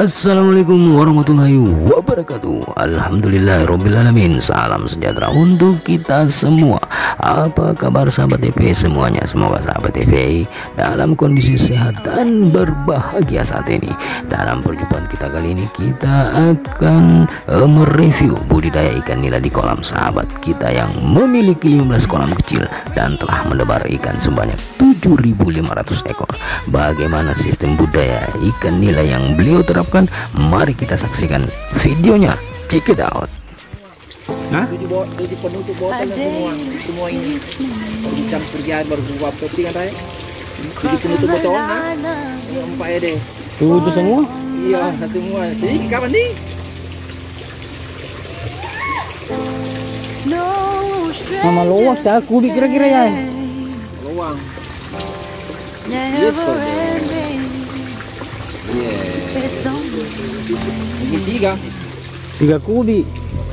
Assalamualaikum warahmatullahi wabarakatuh. Alhamdulillahirobbilalamin. Salam sejahtera untuk kita semua. Apa kabar sahabat TV semuanya? Semoga sahabat TV dalam kondisi sehat dan berbahagia saat ini. Dalam perjumpaan kita kali ini, kita akan mereview budidaya ikan nila di kolam sahabat kita yang memiliki 15 kolam kecil dan telah mendebar ikan sebanyak 7.500 ekor. Bagaimana sistem budaya ikan nila yang beliau terapkan? Mari kita saksikan videonya. Check it out. Nah, jadi penutup botol semua ini. Kalau dicampur jalan baru buat putih kan, Ray? Jadi penutup botol, nah, nampak ya deh. Tuh semua? Iya, semua. Jadi kapan nih? Nama luas ya, kubik kira-kira ya. Luang. Yes, Ini tiga kubik.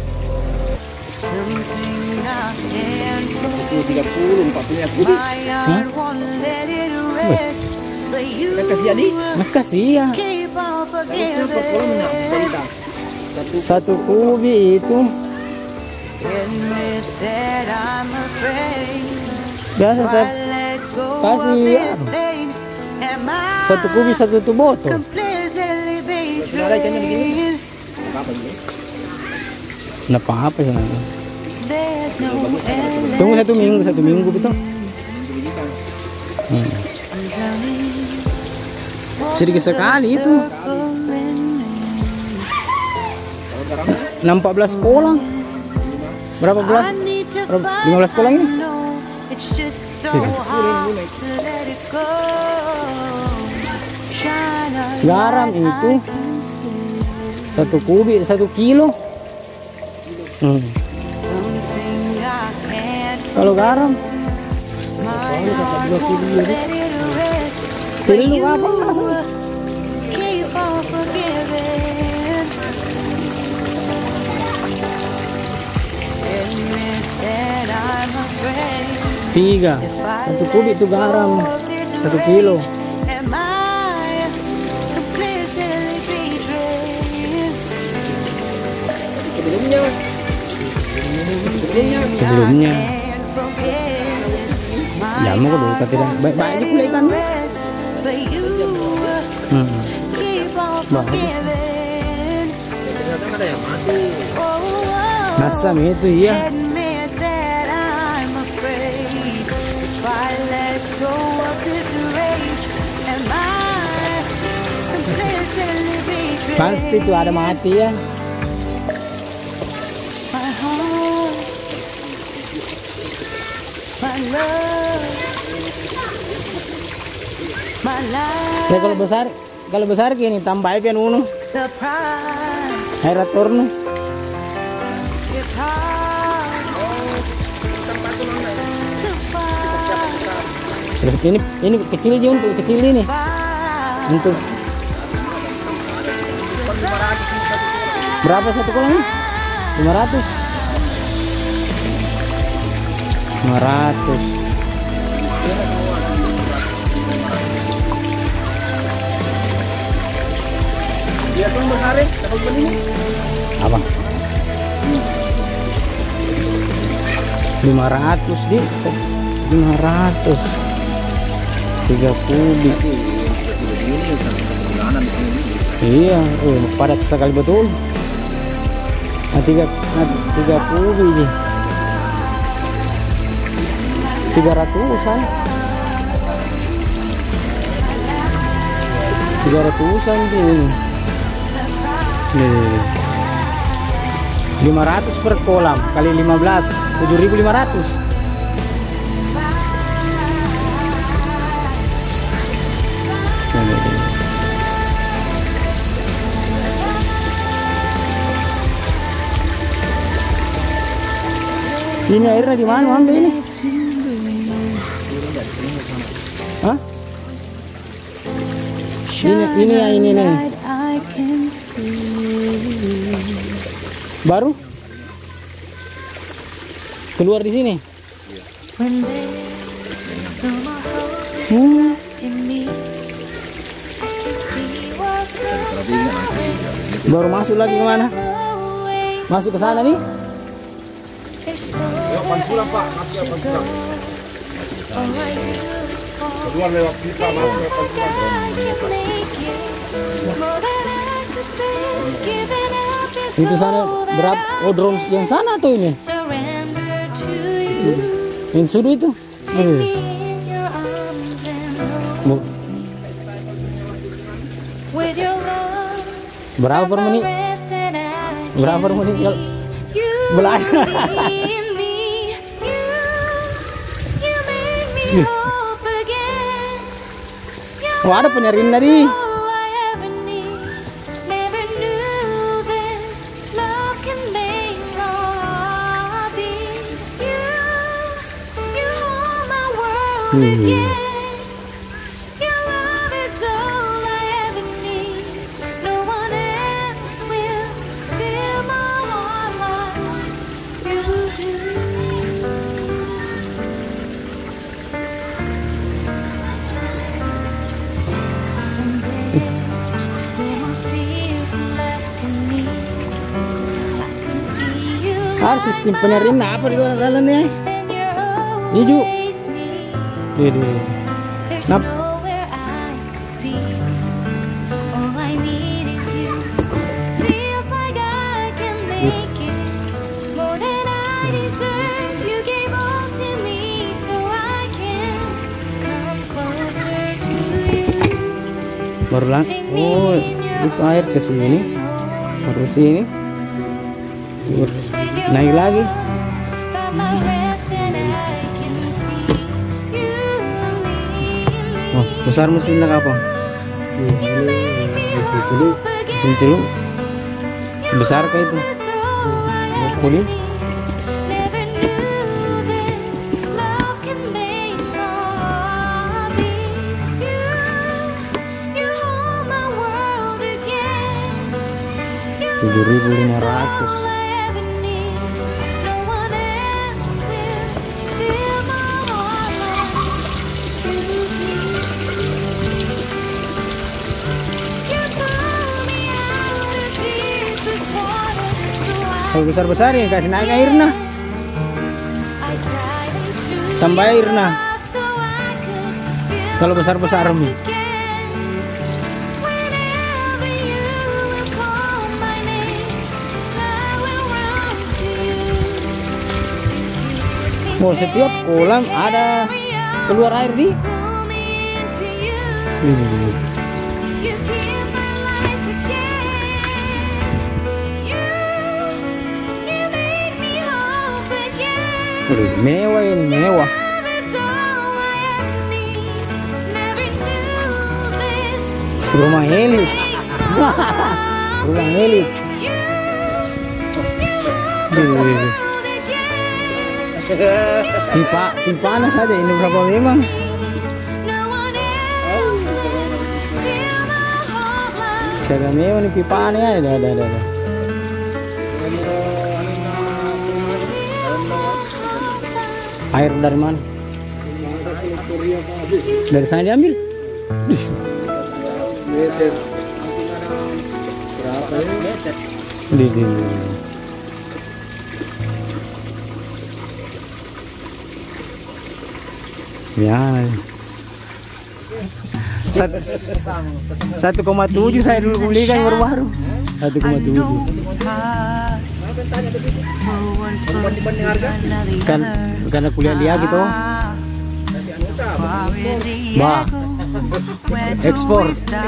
30, 40 kubik. Hah? Kasih adi? Makasih ya. Berapa kolam nak? Satu kubik itu biasa saya kasih satu kubik satu botol. Ada ikannya begini? Kenapa apa sih? Tunggu satu minggu betul. Sedikit sekali itu. 14 kolam. Berapa belas? 15 kolam ini? Garam itu satu kubik 1 kilo. Kalau garam perlu apa? Tiga, 1 kubik itu garam 1 kilo. Sebelumnya ya mau dulu tidak baik-baik aja pula ikan. Bagus. Masam itu iya. Pasti itu ada mati ya. Ya kalau besar gini tambah pian uno. Air turun. Terus ini kecil aja untuk kecil ini. Untuk berapa satu kolam? 500. Dia tuh besar dapat beli Apa? 500 di 500 3 kubik. Iya, padat sekali betul. Nah, 3 kubik 300-an. 300-an ini. Nih. 500 per kolam kali 15, 7.500. Ini airnya di mana ambil ini? Hah? Ini nih. Baru keluar di sini. Baru masuk lagi kemana? Masuk ke sana nih? Lewat Pancuran Pak, masuk ke Pancuran. Keluar lewat kita, masuk ke Pancuran. Itu sana berapa? Oh, drone yang sana tuh ini. Yang sudu itu. Berapa per menit? Berapa per menit? Belah. Oh, ada penyarin tadi. Harus sistem penyaring apa di dalamnya? Hijau. Dede. Nap. Baru lang. Oh, itu air ke sini. Baru sini. Naik lagi. Oh, besar mesinnya kapan? Celuk. Besar kayak itu. Kuning. $7.500. Kalau besar-besar ya kasih naik airnya. Tambah airnya. Kalau besar-besar nih. Oh, setiap kolam ada keluar air di. Mewah ini, mewah. Rumah elit. Rumah elit. Panas saja ini berapa memang? Saya mewah nih pipanya ada. Air dari mana? Dari sana diambil. Meter. Berapa meter? Di. Ya. 1,7 saya dulu beli kan baru-baru. 1,7. Dibanding harga? Kan karena kuliah dia gitu. Bah. Ekspor.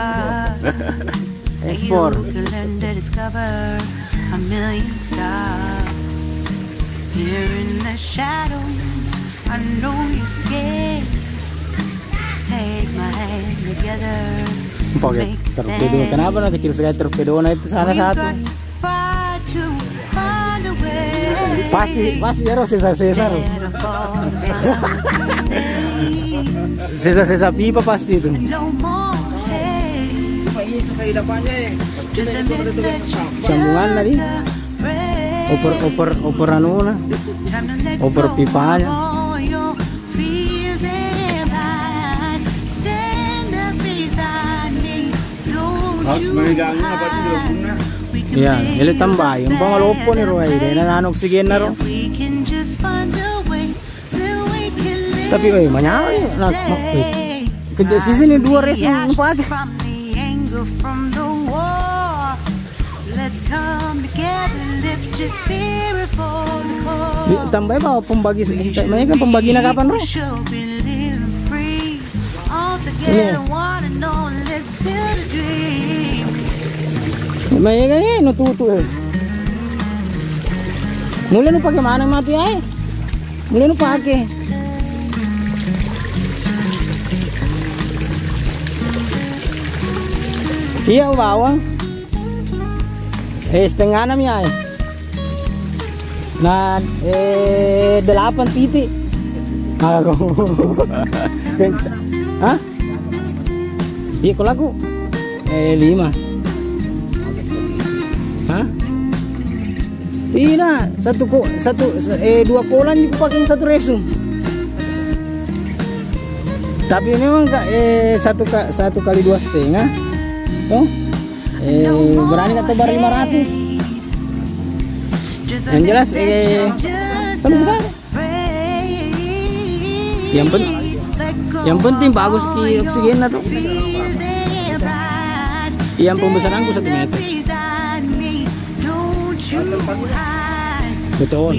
Ekspor. Pakai torpedo. Kenapa nak kecil sekali torpedo itu sana satu? Pasti ya Cesar. Cesar pipa pasti itu. Sambungan tadi. Oper anu na. Oper pipanya. Harus megangnya apa sih bunga? Iya, ili tambay. Ang pangalopo ni Roy, nananoksigen na ro. Tapi oy, manyaw kerja sisi ni 2 res ng pati. Tambay ba pembagi, may kan pembagi na kapan ro? Ini. May kan natuto eh. Mula no pakai mana mati ay? Mula no pakai. Iya bawang. Setengah 6 ya. Nah, 8 titik. Aku. Hah? Iya kalau aku 5. Hah? Tidak, 2 kolan juga pakai 1 resum. Tapi memang satu kali 2,5. Oh, berani kata bar 500. Yang jelas sama besar. Yang penting bagus ki oksigen tuh. Yang pembesaranku 1 meter. Betul.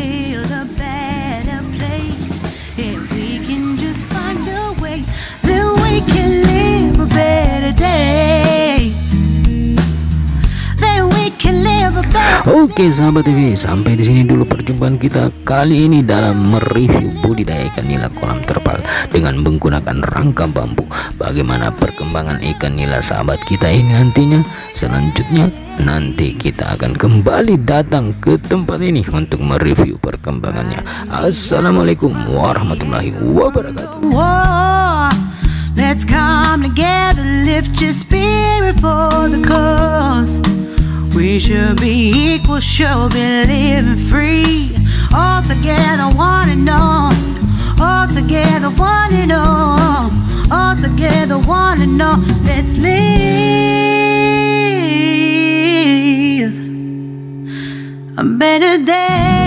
Oke sahabat TV, sampai di sini dulu perjumpaan kita kali ini dalam mereview budidaya ikan nila kolam terpal dengan menggunakan rangka bambu. Bagaimana perkembangan ikan nila sahabat kita ini nantinya. Selanjutnya nanti kita akan kembali datang ke tempat ini untuk mereview perkembangannya. Assalamualaikum warahmatullahi wabarakatuh. Let's come together, lift your spirit for the cause. We should be equal, should be living free. All together, one and all. All together, one and all. All together, one and all. Let's live a better day.